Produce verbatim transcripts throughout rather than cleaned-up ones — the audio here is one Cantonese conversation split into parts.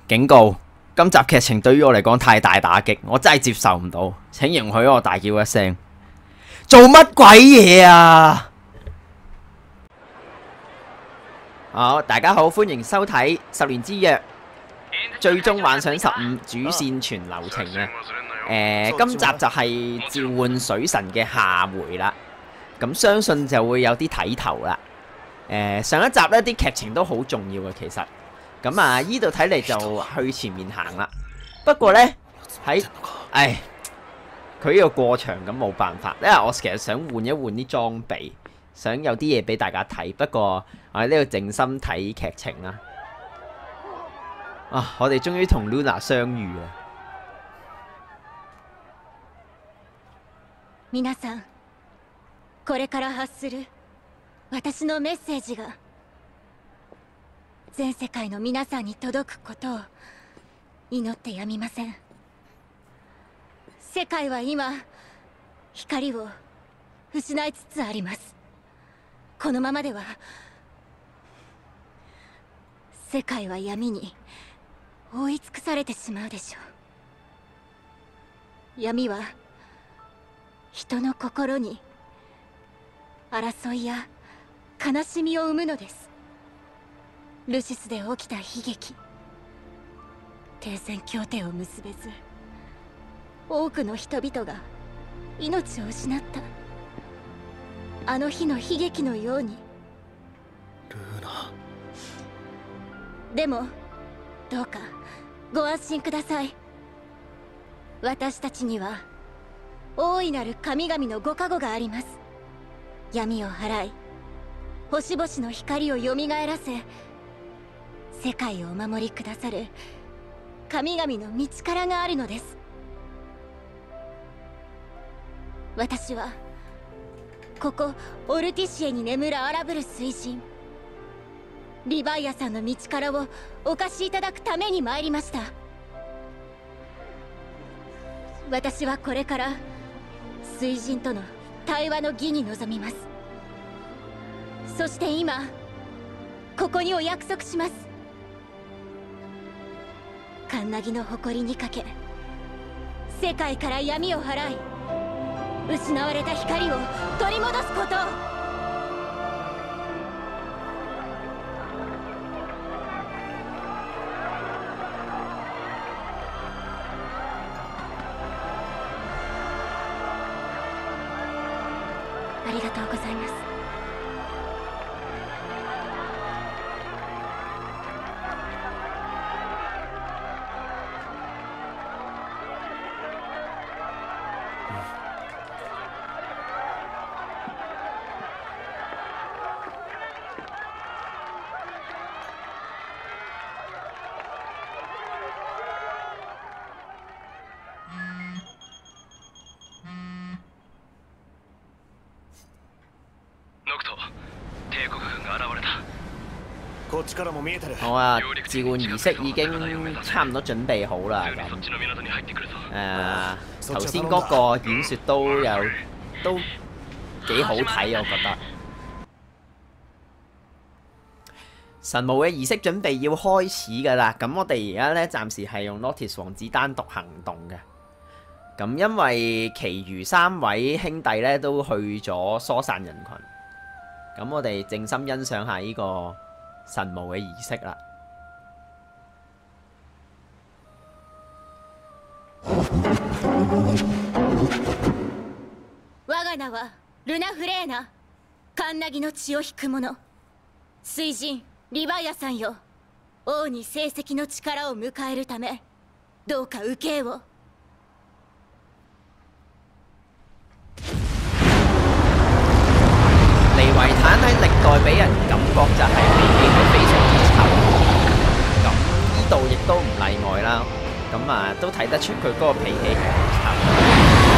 警告：今集劇情對於我嚟講太大打擊，我真係接受唔到。請容許我大叫一聲：做乜鬼嘢啊！好，大家好，歡迎收睇《十年之約》最終幻想十五主線全流程啊！誒、呃，今集就係召喚水神嘅下回啦，咁相信就會有啲睇頭啦。誒、呃，上一集呢啲劇情都好重要嘅，其實咁啊，依度睇嚟就去前面行啦。不過呢，喺，唉，佢呢個過場咁冇辦法，因為我其實想換一換啲裝備，想有啲嘢俾大家睇。不過我喺呢度靜心睇劇情啦。啊，我哋終於同 Luna 相遇啦！ 皆さん、これから発する私のメッセージが全世界の皆さんに届くことを祈ってやみません。世界は今光を失いつつあります。このままでは世界は闇に覆い尽くされてしまうでしょう。闇は人の心に争いや悲しみを生むのです。ルシスで起きた悲劇、停戦協定を結べず多くの人々が命を失ったあの日の悲劇のように。 ルーナ。 でもどうかご安心ください。私たちには大いなる神々のご加護があります。闇を払い、星々の光をよみがえらせ、世界をお守りくださる神々の道からがあるのです。私はここオルティシエに眠る荒ぶる水神リヴァイアさんの道からをお貸しいただくために参りました。私はこれから水神との対話の儀に臨みます。そして今ここにお約束します。カンナギの誇りにかけ、世界から闇を払い、失われた光を取り戻すことを。ありがとうございます。 好啊，召喚儀式已經差唔多準備好啦。咁誒，頭先嗰個演說都有都幾好睇，我覺得。神巫嘅儀式準備要開始㗎啦。咁我哋而家咧暫時係用 Notice 王子單獨行動嘅。咁因為其餘三位兄弟咧都去咗疏散人群，咁我哋靜心欣賞下呢個神巫嘅儀式啦。 我が名はルナ・フレーナ、カンナギの血を引く者、水神リヴァイアさんよ。王に成績の力を迎えるためどうか受けを。 利維坦喺歷代俾人感覺就係脾氣係非常之臭，咁呢度亦都唔例外啦。咁啊，都睇得出佢嗰個脾氣係好臭。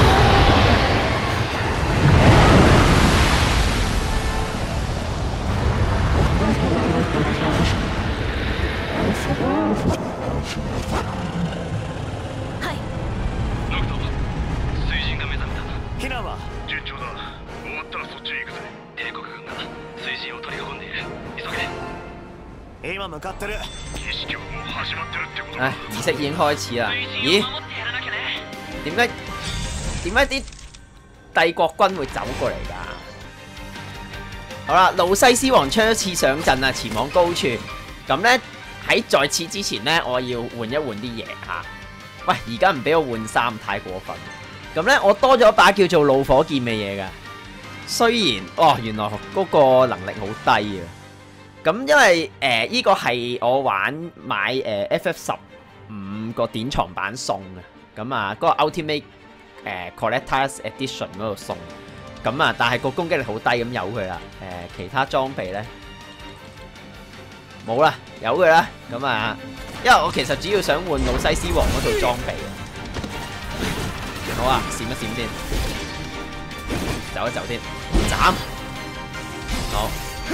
はい。 ノクト、水神が目覚めた。 避難は順調だ。終わったらそっちへ行くぜ。帝国軍が水神を取り囲んでいる。急げ。 今向かってる。 儀式はもう始まってるってこと唉，儀式已經開始啦。咦？點解點解啲帝國軍會走過嚟㗎？好啦，路西斯王初次上陣啊，前往高處。咁呢，喺在此之前呢，我要換一換啲嘢嚇。喂，而家唔俾我換衫，太過分。咁呢，我多咗把叫做怒火劍嘅嘢㗎。雖然哦，原來嗰個能力好低啊。咁因為誒依、呃這個係我玩買誒、呃、F F 十五個典藏版送嘅，咁啊嗰、那個 Ultimate 誒、呃、Collector's Edition 嗰度送，咁啊但係個攻擊力好低，咁由佢啦。誒、呃、其他裝備咧冇啦，由佢啦。咁啊，因為我其實主要想換魯西斯王嗰套裝備啊。好啊，閃一閃先，走一走先，斬。好。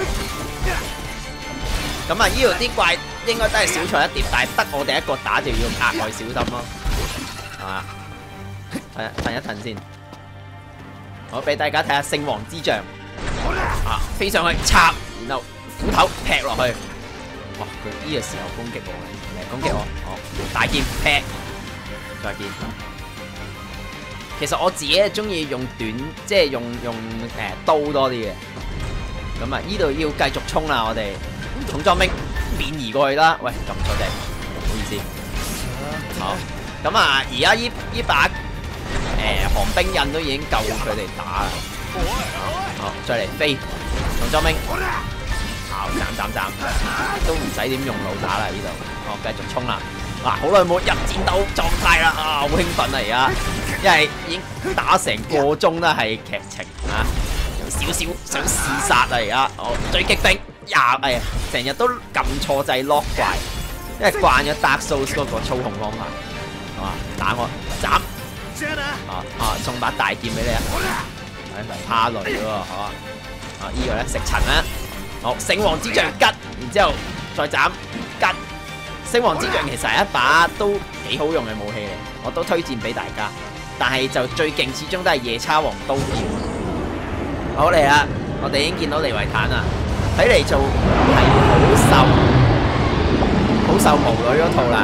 咁啊，呢度啲怪應該都係少錯一碟，但係得我哋一個打就要額外小心咯，係嘛？係啊，褪一褪先。我俾大家睇下聖王之杖，啊，飛上去插，然後斧頭劈落去。哇！佢呢個時候攻擊我嘅，嚟攻擊我，好，大劍劈，再見。其實我自己係中意用短，即係用用誒、呃、刀多啲嘅。咁啊，呢度要繼續衝啦，我哋。重裝兵免移過去啦！喂，撳錯掣，唔好意思。好，咁啊，而家依依把誒、呃、寒冰印都已經夠佢哋打啦。好，再嚟飛重裝兵，好斬斬斬，都唔使點用腦打啦呢度。好，繼續衝啦！嗱，好耐冇入戰鬥狀態啦，啊，好興奮啊而家，因為已經打成個鐘啦，係劇情啊，有少少想試殺啊而家。好，追擊兵。呀，哎呀，成日都撳錯掣 lock 怪，因為慣咗 Dark Souls 嗰個操控方法，係嘛？打我斬，啊啊，送把大劍俾你啊！係怕雷喎，好啊！啊，依個咧食塵啦，好，聖王之杖吉，然之後再斬吉。聖王之杖其實係一把都幾好用嘅武器嚟，我都推薦俾大家。但係就最勁始終都係夜叉王刀劍。好嚟啦，我哋已經見到利維坦啦。睇嚟做係好受好受無女嗰套啦。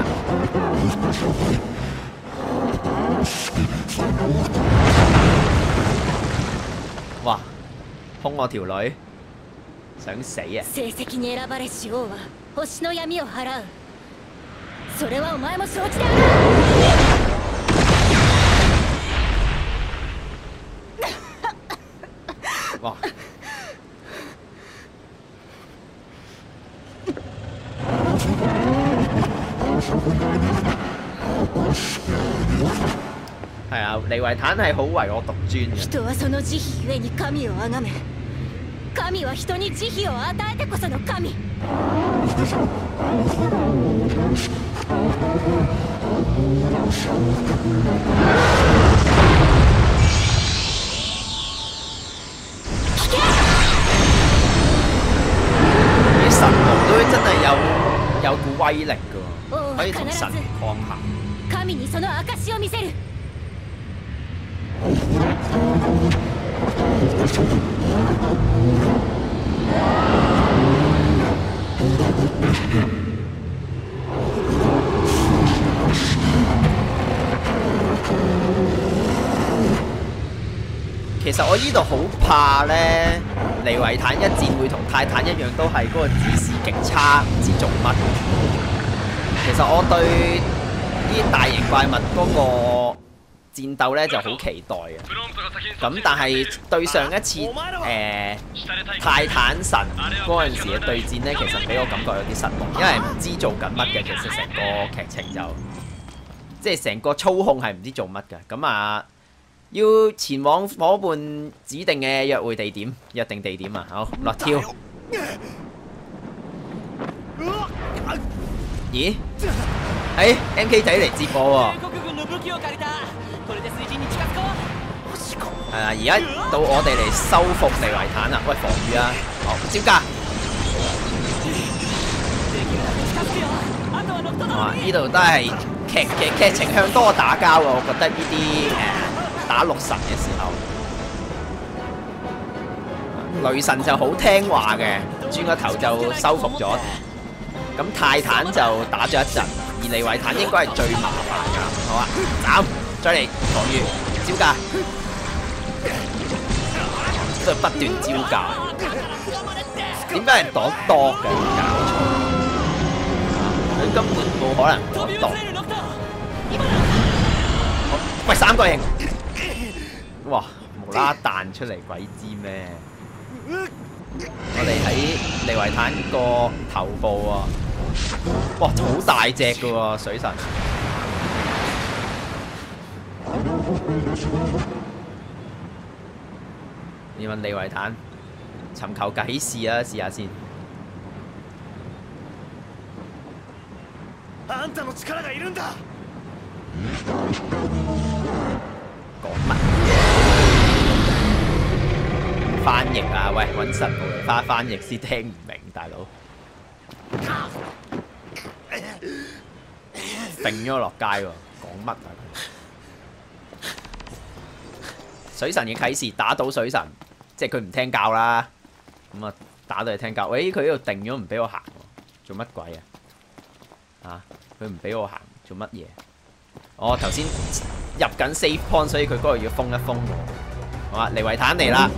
哇！兇我條女，想死啊！ 成績に選ばれし王は星の闇を払う。それはお前も承知である。哇！係啊，利維坦係好唯我獨尊嘅。 人はその慈悲ゆえに神を崇め、神は人に慈悲を与えてこその神。啲神王都真係有有股威力㗎，可以同神抗衡。神にその証を見せる。其實我呢度好怕咧，利維坦一戰會同泰坦一樣，都係嗰個指示極差，唔知做乜。其實我對啲大型怪物嗰個戰鬥咧就好期待嘅。咁但係對上一次誒、呃、泰坦神嗰陣時嘅對戰咧，其實俾我感覺有啲失望，因為唔知做緊乜嘅。其實成個劇情就即係成個操控係唔知做乜嘅。咁啊〜要前往伙伴指定嘅約會地點，約定地點啊！好，落跳。咦？誒 M K 仔嚟接我喎。係啊，而家到我哋嚟收復利維坦啦。喂，防禦啊！好，招架。啊！呢度都係劇劇劇情向多打交喎，我覺得呢啲誒。打六神嘅時候，雷神就好聽話嘅，轉個頭就收服咗。 咁泰坦就打咗一陣，而利維坦應該係最麻煩㗎。好啊，斬，再嚟防禦，招架，都係不斷招架。點解係躲多嘅？搞錯，佢根本冇可能躲多。喂，三角形，哇，無啦啦彈出嚟，鬼知咩？我哋喺利維坦個頭部啊！哇，好大隻㗎喎，水神！你問利維坦尋求啟示啊，試下先。講乜？翻譯啊！喂，揾神無厘花翻譯先聽唔明，大佬。揈咗落街喎，講乜啊？水神嘅啟示打倒水神，即係佢唔聽教啦。咁啊，打到佢聽教。喂，佢呢度定咗唔俾我行喎，做乜鬼啊？啊，佢唔俾我行，做乜嘢？我頭先入緊 save point， 所以佢嗰度要封一封我。好啊，利維坦嚟啦！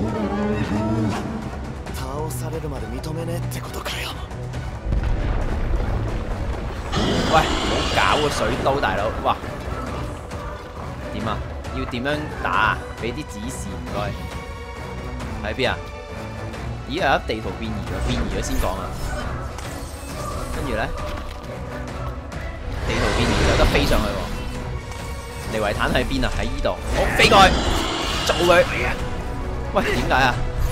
喂，唔好搞個水刀，大佬！哇，點啊？要點樣打啊？俾啲指示唔該。喺邊啊？咦，有粒地圖變異咗，變異咗先講啊。跟住咧，地圖變異有得飛上去喎。利維坦喺邊啊？喺依度。好，飛過去，做佢。喂，點解啊？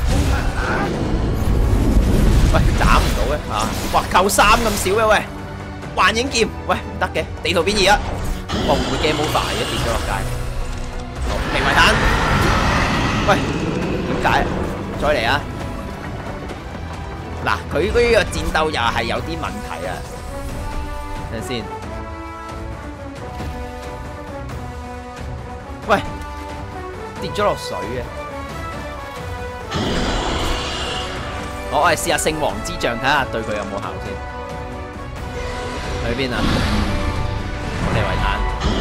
喂，斬唔到嘅嚇！哇，扣三咁少嘅喂！幻影劍，喂唔得嘅，地圖變異啊！哇，會唔會 game over 而家跌咗落街？好，利維坦，喂，點解？再嚟啊！嗱，佢嗰個戰鬥又係有啲問題啊！等陣先，喂，跌咗落水嘅。我我係試下聖王之杖，睇下對佢有冇效先。去邊啊？利維坦，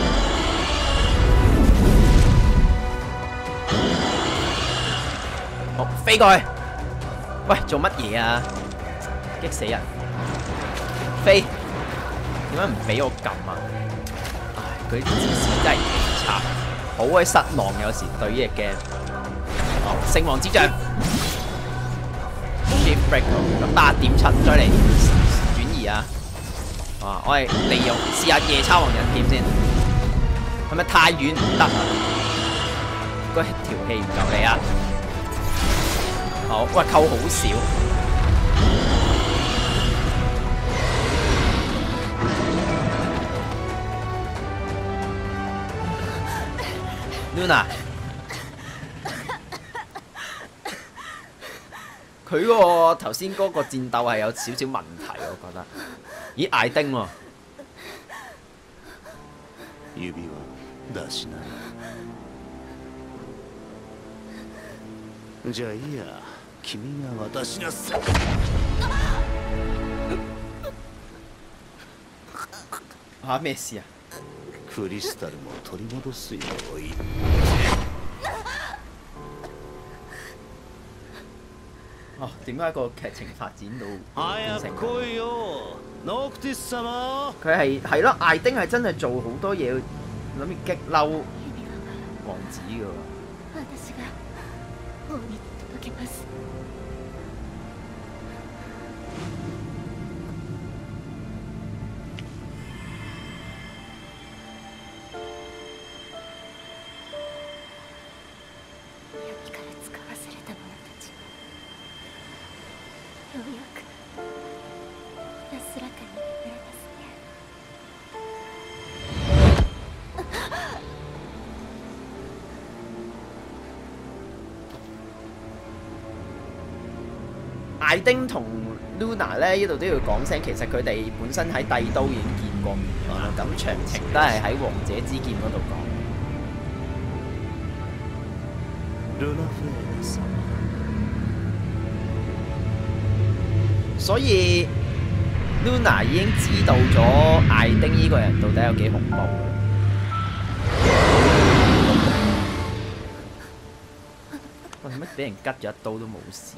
好飛過去。喂，做乜嘢啊？激死人！飛，點解唔俾我撳啊？唉，佢啲指示真係幾差，好鬼失望有時對呢隻 game。好，聖王之杖 ，Shift Break 咁八點七，再嚟轉移啊！啊！我係利用試下夜叉王人劍先，係咪太遠唔得啊？嗰條氣唔夠你啊！好，喂，扣好少。Luna， 佢嗰個頭先嗰個戰鬥係有少少問題，我覺得。咦，艾丁喎！ 指は出しない。じゃあいいや、君が渡しなさい。 嚇咩事啊？ クリスタルも取り戻すよう言って。 哦，點解個劇情發展到變成咁？佢係係咯，艾丁係真係做好多嘢，諗住激嬲王子㗎喎。艾丁同 Luna 咧，呢度都要講聲，其實佢哋本身喺帝都已經見過面啦。咁詳情都係喺王者之劍嗰度講。所以 Luna 已經知道咗艾丁呢個人到底有幾恐怖。喂，乜俾人吉咗一刀都冇事？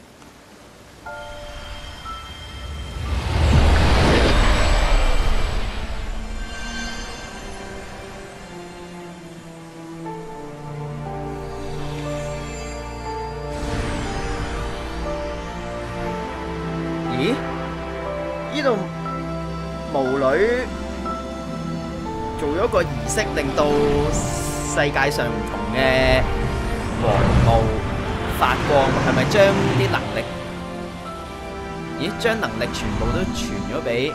咦？呢度巫女做咗個儀式，令到世界上唔同嘅黃霧發光，係咪將啲能力？咦，將能力全部都傳咗俾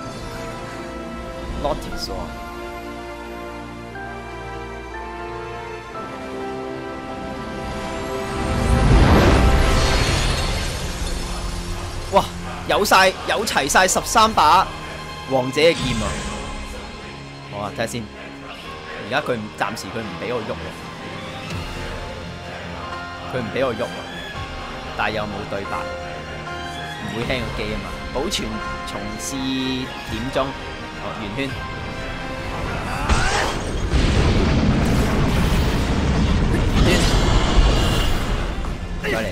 Lotus 喎？哇！有晒有齊晒十三把王者嘅劍啊！好啊，睇下先。而家佢唔暫時佢唔俾我喐喎，佢唔俾我喐喎，但係又冇對白，唔會輕個機啊嘛。保存重試點鐘，哦，圓圈。圓圈，再嚟。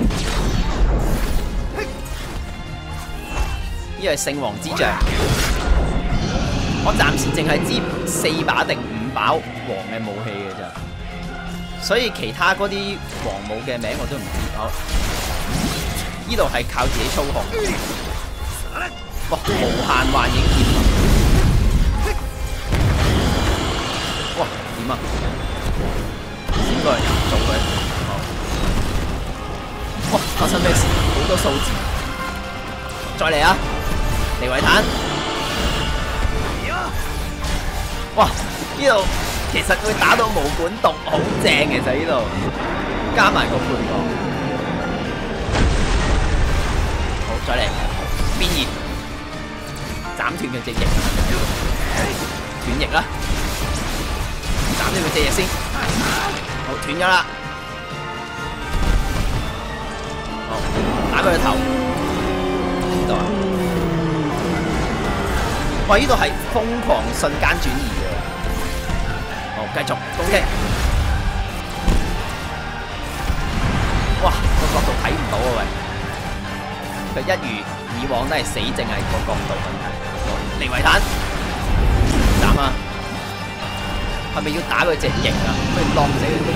呢個係聖王之杖，我暫時淨係知四把定五把黃嘅武器嘅咋，所以其他嗰啲黃武嘅名我都唔知。好，呢度係靠自己操控。哇！無限幻影劍啊！哇！點啊？閃過嚟做佢。哇！發生咩事？好多數字。再嚟啊！利維坦，哇！呢度其實佢打到毛管戙好正，其實呢度加埋個配角，好再嚟變異，斬斷佢隻翼，斷翼啦，斬斷佢隻翼先，好斷咗啦，好打佢個頭，呢度啊！哇！呢度係瘋狂瞬間轉移嘅，好繼續攻擊。哇！個角度睇唔到啊喂，佢一如以往都係死，淨係個角度問題。利維坦，斬啊！係咪要打佢隻翼啊？不如當死佢。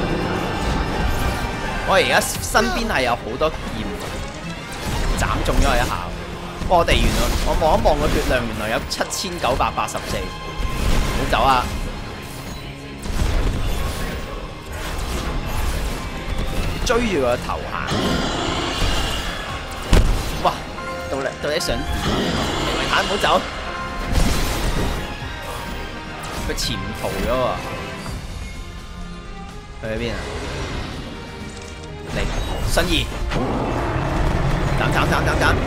我而家身邊係有好多劍，斬中咗佢一下。我哋原來我望一望個血量，原來有七千九百八十四，唔好走啊！追住個頭行，哇！到底到底想點啊？利維坦唔好走，佢潛逃咗喎，去喺邊啊？嚟，信義，斬斬斬斬斬！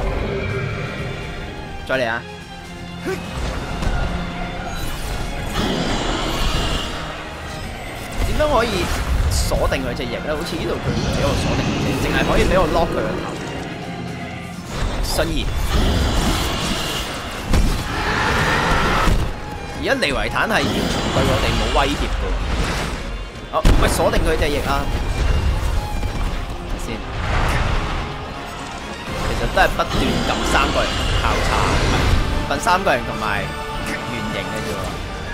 再嚟啊！點樣可以鎖定佢隻翼咧？好似呢度佢唔俾我鎖定佢隻翼，淨係可以俾我 lock 佢個頭。信義，而家利維坦係完全對我哋冇威脅嘅。哦，咪鎖定佢隻翼啊！先，其實都係不斷撳三個人交叉，瞓三個人同埋圓形嘅啫喎。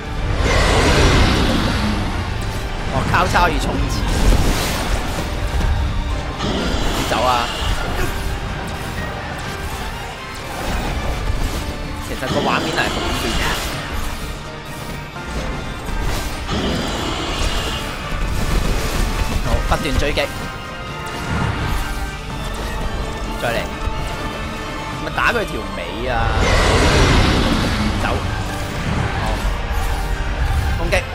哦，交叉可以衝刺，走啊！其實個畫面係好亂嘅。好，不斷追擊，再嚟。咪打佢條尾啊！走，好，攻擊。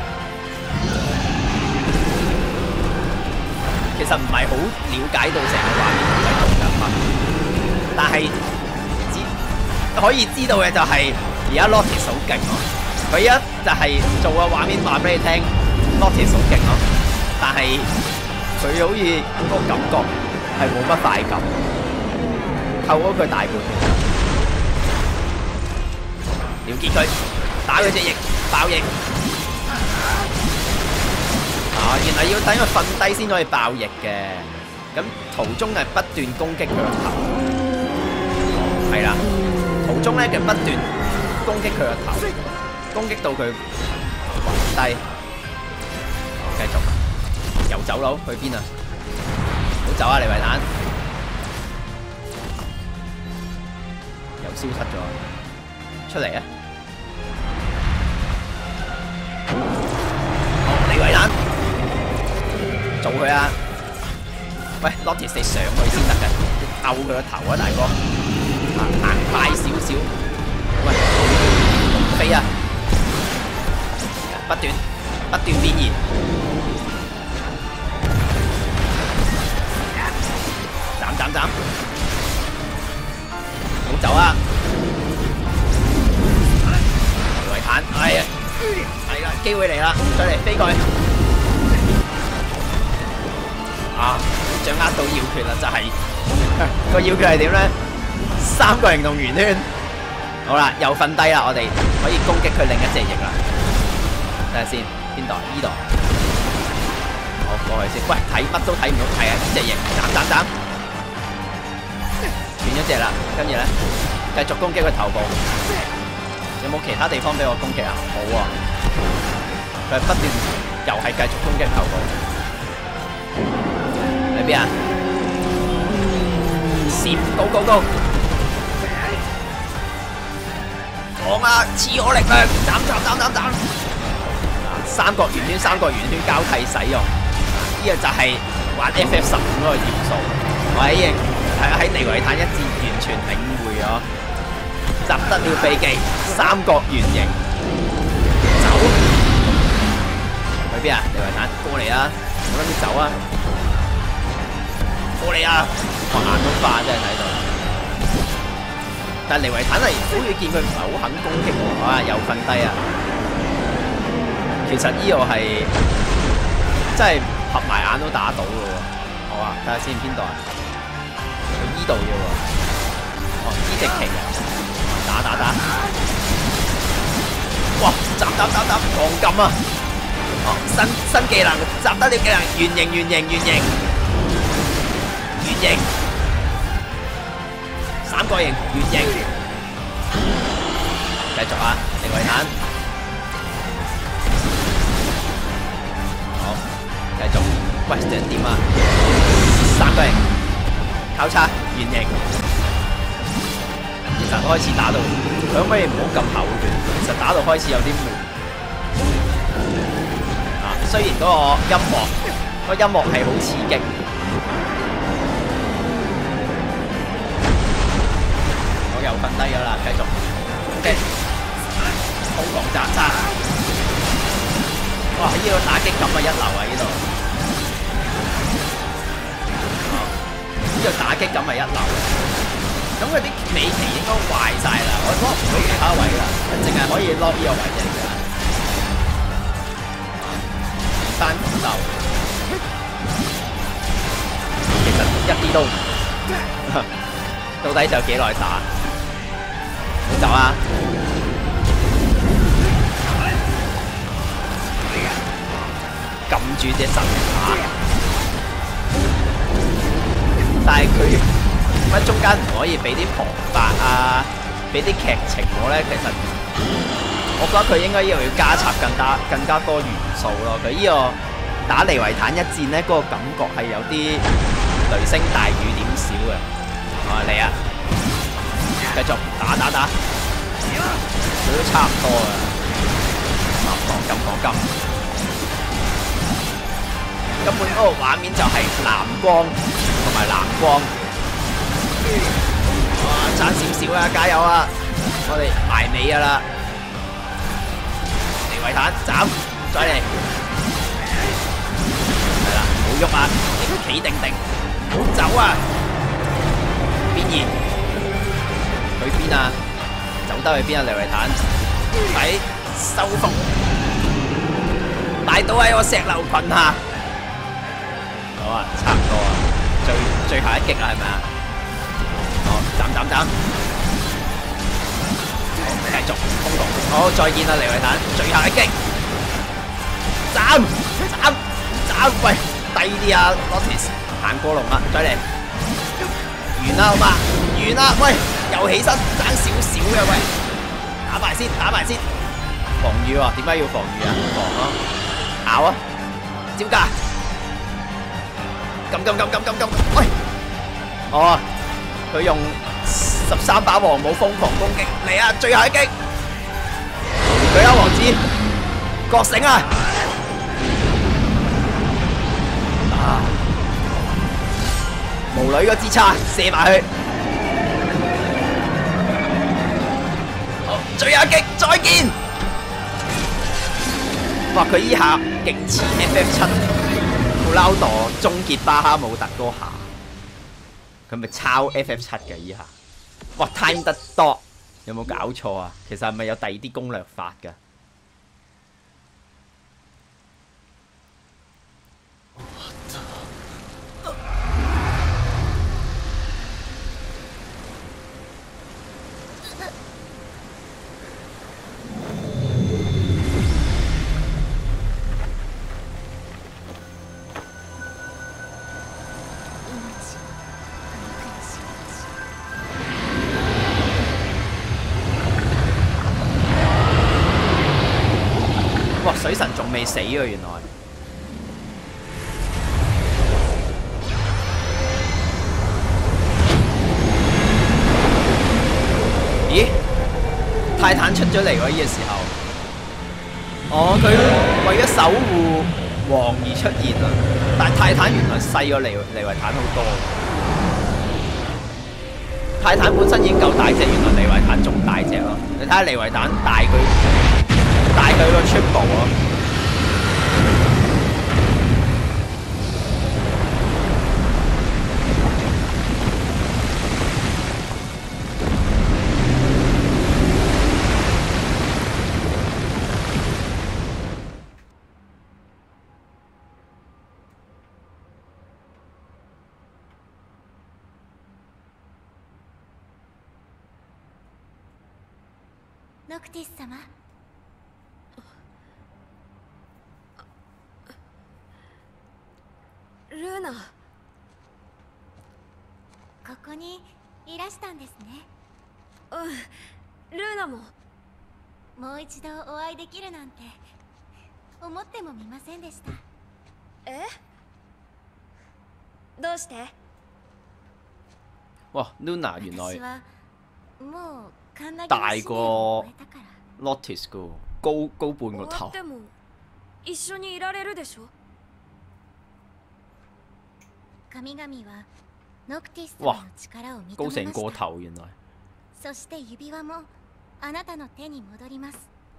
其實唔係好了解到成個畫面喺度㗎嘛，但係知可以知道嘅就係而家 Lotus 好勁咯。佢一就係做個畫面話俾你聽 ，Lotus 好勁咯。但係佢好似個感覺係冇乜快感。扣咗佢大半， 了結佢，打佢隻翼，爆翼。啊，原來要等佢瞓低先可以爆翼嘅。咁途中係不斷攻擊佢個頭。係啦，途中咧佢不斷攻擊佢個頭，攻擊到佢暈低。繼續，又走佬去邊啊？唔好走啊，利維坦！又消失咗，出嚟啊！好，利維坦，做佢啊！喂 ，Lotus 你上去先得嘅，你毆佢個頭啊，大哥！行快少少，喂，飛啊！不斷不斷變異，斬斬斬，唔好走啊！維坦，哎呀，係啦，機會嚟啦，再嚟飛過去，啊，掌握到要訣啦，就係、是、個要訣係點咧？三個形同圓圈，好啦，又瞓低啦，我哋可以攻擊佢另一隻翼啦。睇下先，邊度？依度。好，過去先。喂，睇乜都睇唔到，係啊，呢隻翼，斬斬斬，斷咗隻啦。跟住咧，繼續攻擊佢頭部。有冇其他地方俾我攻擊啊？冇喎。佢係不斷，又係繼續攻擊頭部。喺邊啊？閃，高高高！講啊！賜我力量，斬斬斬斬斬！三角圓圈、三角圓圈交替使用，呢、這個就係玩 F F 十五嗰個元素。我喺係喺利維坦一戰完全領會咗，集得了秘技，三角圓形。走！去邊啊？利維坦，過嚟啊！我諗住走啊！過嚟啊！我眼都花真係睇到。但係利維坦係好似見佢唔係好肯攻擊我，啊又瞓低啊！其實呢個係真係合埋眼都打到嘅喎。好啊，睇下先邊度啊？佢依度嘅喎。哦，呢隻旗啊！打打打！哇！斬斬斬斬！黃金啊！哦，新新技能，集得了技能，圓形圓形圓形圓形。三角形、圓形，繼續啊！利維坦，好，繼續。喂，想點啊？三角形，交叉，圓形。其實開始打到，佢可唔可以唔好咁厚嘅？其實打到開始有啲悶。啊，雖然嗰個音樂，嗰個音樂係好刺激。又瞓低咗啦，繼續 ，OK， 瘋狂斬殺，哇！呢個打擊感啊一流啊呢度，呢個打擊感係一流，咁佢啲尾期應該壞晒啦，我 lock 唔到其他位啦，淨係可以 lock 呢個位啫，單斧頭，其實一啲都唔，到底就幾耐打？走啊！撳住隻神打，但係佢乜中間唔可以俾啲旁白啊，俾啲劇情我咧。其實我覺得佢應該要要加插更加更加多元素咯。佢呢個打利維坦一戰咧，嗰、那個感覺係有啲雷聲大雨點小嘅。啊嚟啊！繼續打打打，佢都差唔多啊！黃金黃金，根本嗰個畫面就係藍光同埋藍光，哇！爭少少啊，加油啊！我哋埋尾㗎啦，利維坦斬，再嚟，係啦，唔好喐啊，你企定定，唔好走啊！變異。去邊啊？走得去邊啊？利維坦，喺收復，大到喺我石榴裙下。好啊，差唔多啊，最最後一擊啦，係咪啊？好，斬斬斬，好，繼續瘋狂好，再見啦，利維坦，最後一擊，斬斬斬，喂，低啲啊 ，Lotus， 行過龍啦，再嚟，完啦好嘛，完啦，喂，又起身，爭少少嘅喂，打埋先，打埋先，防禦喎，點解要防禦啊？防咯，咬啊，招架，撳撳撳撳撳撳，喂，哦，佢用十三把黃帽瘋狂攻擊，嚟啊，最後一擊！佢有王子，覺醒啊！啊！無女個支叉射埋去，好，最後一擊，再見！哇！佢依下勁似 F F 七布撈朵終結巴哈姆特嗰下，佢咪抄 F F 七嘅依下？哇 ！time 得多。有冇搞錯啊？其實係咪有第二啲攻略法㗎？哇！水神仲未死啊，原來。咦？泰坦出咗嚟喎！呢個時候。哦，佢為咗守護王而出現啊！但係泰坦原來細過利利維坦好多。泰坦本身已經夠大隻，原來利維坦仲大隻咯。你睇下利維坦大佢。大佢個 triple 咯， ノクティス様。ルーナ、ここにいらしたんですね。うん、ルーナももう一度お会いできるなんて思ってもみませんでした。え？どうして？ 哇 ，Luna 原來もうカンナギ大過終えたから Lotus 個高高半個頭。 でも一緒にいられるでしょ。神々はノクティス様の力を認めました。 高成個頭原來。 そして指輪もあなたの手に戻ります。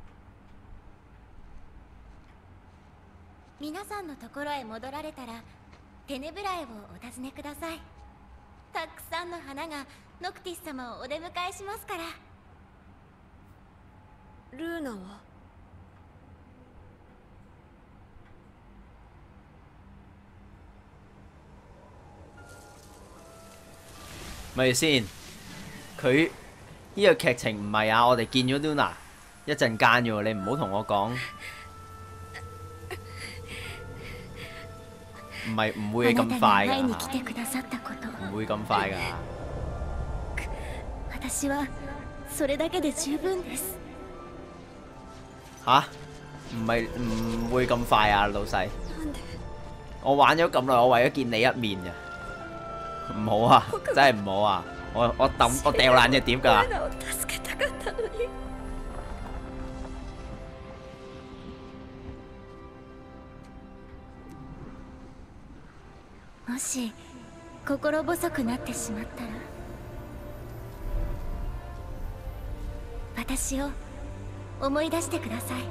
皆さんのところへ戻られたらテネブラエをお尋ねください。たくさんの花がノクティス様をお出迎えしますから。ルーナは咪先，佢呢個劇情唔係啊！我哋見咗 Luna 一陣間嘅喎，你唔好同我講，唔係唔會咁快㗎，唔會咁快㗎。 私はそれだけで十分です。 吓？唔係唔會咁快啊，老細。我玩咗咁耐，我為咗見你一面嘅。唔好啊，真係唔好啊！我我抌我掉爛隻碟㗎。 もし心細くなってしまったら、私を思い出してください。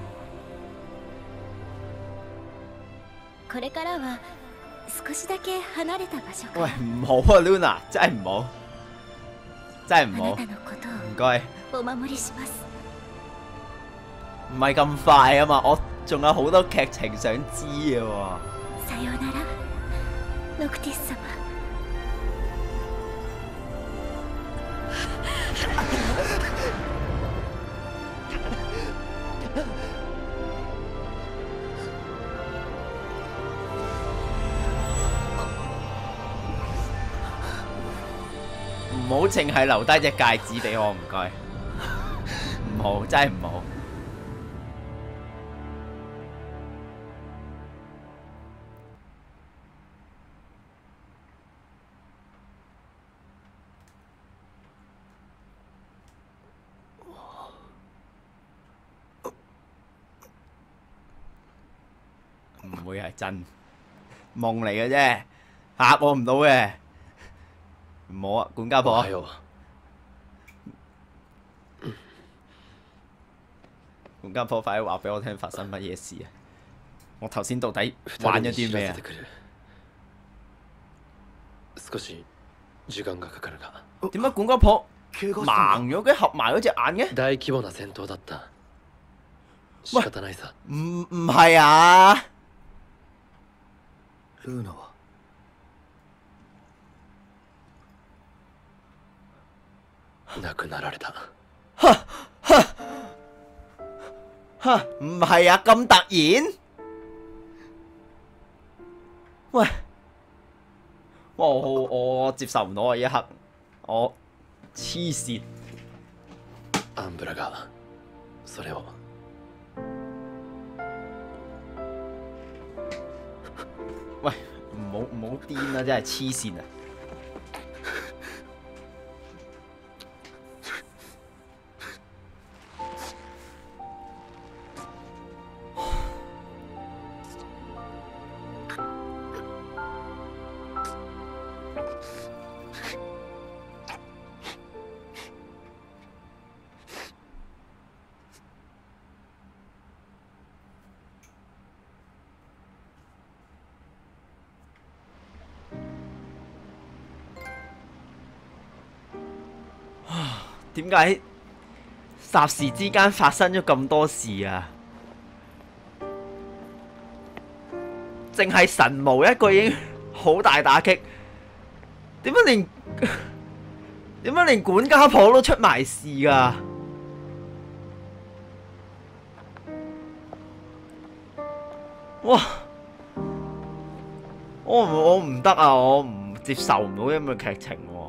これからは少しだけ離れた場所から。 喂，唔好啊 ，Luna， 真係唔好，真係唔好。唔該。 お守りします。 唔係咁快啊嘛，我仲有好多劇情想知嘅喎。 さようなら，ノクティス様。 淨係留低隻戒指俾我，唔該。唔好，真係唔好。唔會係真夢嚟嘅啫，嚇我唔到嘅。唔好啊，管家婆。管家婆，快啲話俾我聽發生乜嘢事啊！我頭先到底玩咗啲咩啊？點解管家婆盲咗嘅，合埋嗰隻眼嘅？ 大規模な戦闘だった。仕方ないさ。 唔唔係啊！ ルーナは亡くなられた。 吓，唔係啊，咁突然？喂，我我我接受唔到啊！一刻，我黐線。 アンブラがそれを。 喂，唔好唔好癲啦！真係黐線啊！點解霎時之間發生咗咁多事啊？淨係神無一個已經好大打擊，點解連點解連管家婆都出埋事㗎？哇！我唔我唔得啊！我唔接受唔到咁嘅劇情喎。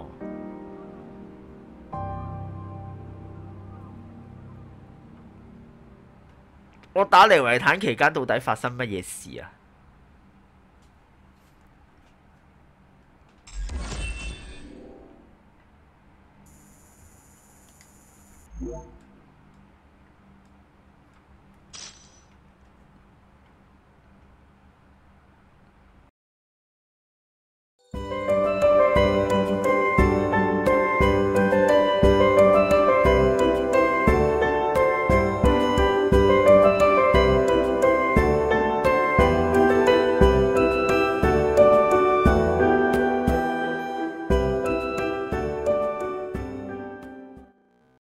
我打尼維坦期間到底發生乜嘢事啊？